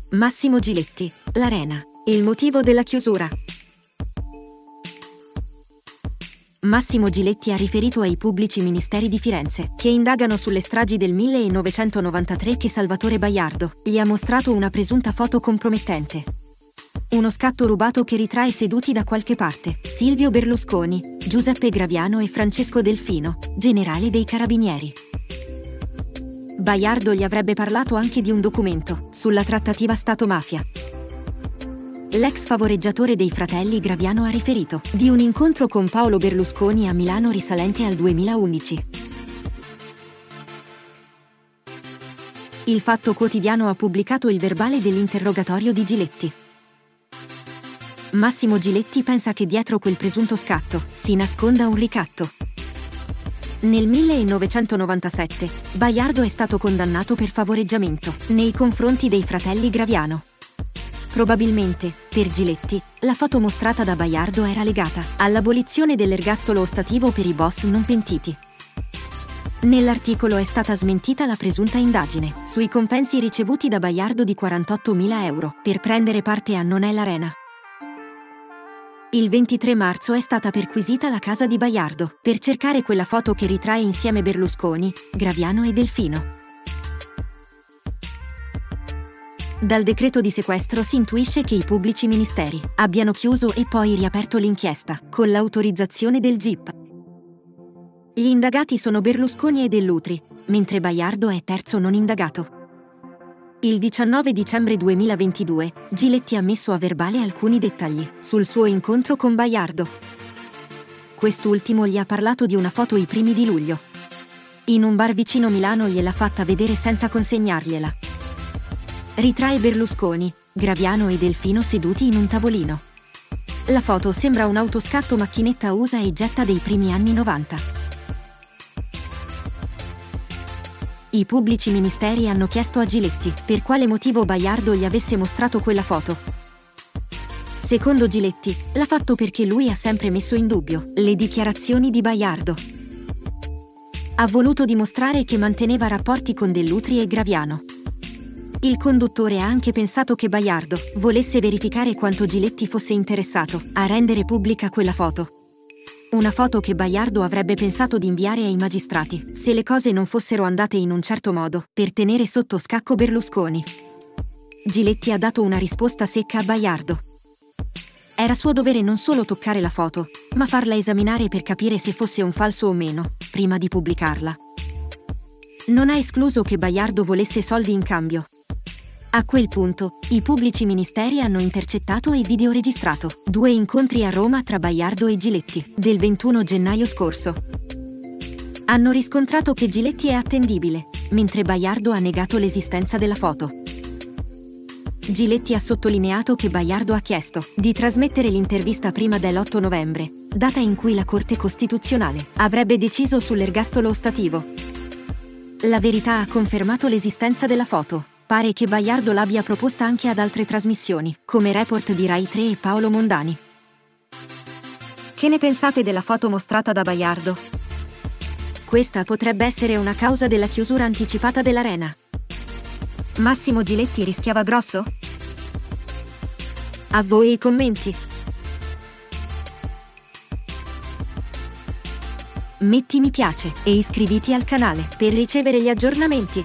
Massimo Giletti, l'Arena. Il motivo della chiusura. Massimo Giletti ha riferito ai pubblici ministeri di Firenze, che indagano sulle stragi del 1993, che Salvatore Baiardo gli ha mostrato una presunta foto compromettente. Uno scatto rubato che ritrae seduti da qualche parte Silvio Berlusconi, Giuseppe Graviano e Francesco Delfino, generale dei Carabinieri. Baiardo gli avrebbe parlato anche di un documento sulla trattativa Stato-mafia. L'ex favoreggiatore dei fratelli Graviano ha riferito di un incontro con Paolo Berlusconi a Milano risalente al 2011. Il Fatto Quotidiano ha pubblicato il verbale dell'interrogatorio di Giletti. Massimo Giletti pensa che dietro quel presunto scatto si nasconda un ricatto. Nel 1997, Baiardo è stato condannato per favoreggiamento nei confronti dei fratelli Graviano. Probabilmente, per Giletti, la foto mostrata da Baiardo era legata all'abolizione dell'ergastolo ostativo per i boss non pentiti. Nell'articolo è stata smentita la presunta indagine sui compensi ricevuti da Baiardo di 48.000 euro per prendere parte a Non è l'Arena. Il 23 marzo è stata perquisita la casa di Baiardo per cercare quella foto che ritrae insieme Berlusconi, Graviano e Delfino. Dal decreto di sequestro si intuisce che i pubblici ministeri abbiano chiuso e poi riaperto l'inchiesta con l'autorizzazione del GIP. Gli indagati sono Berlusconi e Dell'Utri, mentre Baiardo è terzo non indagato. Il 19 dicembre 2022, Giletti ha messo a verbale alcuni dettagli sul suo incontro con Baiardo. Quest'ultimo gli ha parlato di una foto i primi di luglio. In un bar vicino Milano gliel'ha fatta vedere senza consegnargliela. Ritrae Berlusconi, Graviano e Delfino seduti in un tavolino. La foto sembra un autoscatto macchinetta usa e getta dei primi anni 90. I pubblici ministeri hanno chiesto a Giletti per quale motivo Baiardo gli avesse mostrato quella foto. Secondo Giletti, l'ha fatto perché lui ha sempre messo in dubbio le dichiarazioni di Baiardo. Ha voluto dimostrare che manteneva rapporti con Dell'Utri e Graviano. Il conduttore ha anche pensato che Baiardo volesse verificare quanto Giletti fosse interessato a rendere pubblica quella foto. Una foto che Baiardo avrebbe pensato di inviare ai magistrati se le cose non fossero andate in un certo modo per tenere sotto scacco Berlusconi. Giletti ha dato una risposta secca a Baiardo. Era suo dovere non solo toccare la foto, ma farla esaminare per capire se fosse un falso o meno, prima di pubblicarla. Non ha escluso che Baiardo volesse soldi in cambio. A quel punto, i pubblici ministeri hanno intercettato e videoregistrato 2 incontri a Roma tra Baiardo e Giletti, del 21 gennaio scorso. Hanno riscontrato che Giletti è attendibile, mentre Baiardo ha negato l'esistenza della foto. Giletti ha sottolineato che Baiardo ha chiesto di trasmettere l'intervista prima dell'8 novembre, data in cui la Corte Costituzionale avrebbe deciso sull'ergastolo ostativo. La Verità ha confermato l'esistenza della foto. Pare che Baiardo l'abbia proposta anche ad altre trasmissioni, come Report di Rai 3 e Paolo Mondani. Che ne pensate della foto mostrata da Baiardo? Questa potrebbe essere una causa della chiusura anticipata dell'Arena. Massimo Giletti rischiava grosso? A voi i commenti. Metti mi piace e iscriviti al canale per ricevere gli aggiornamenti.